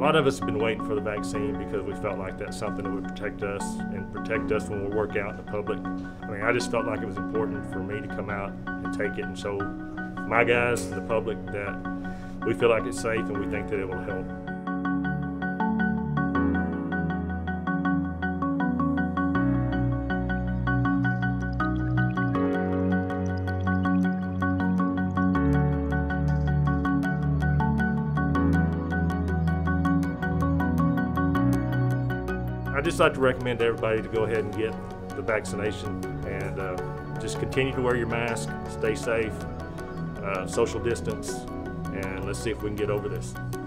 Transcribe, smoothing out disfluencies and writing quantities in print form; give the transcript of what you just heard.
lot of us have been waiting for the vaccine because we felt like that's something that would protect us and protect us when we work out in the public. I mean, I just felt like it was important for me to come out and take it and show my guys and the public that we feel like it's safe and we think that it will help. I'd just like to recommend to everybody to go ahead and get the vaccination and just continue to wear your mask, stay safe, social distance, and let's see if we can get over this.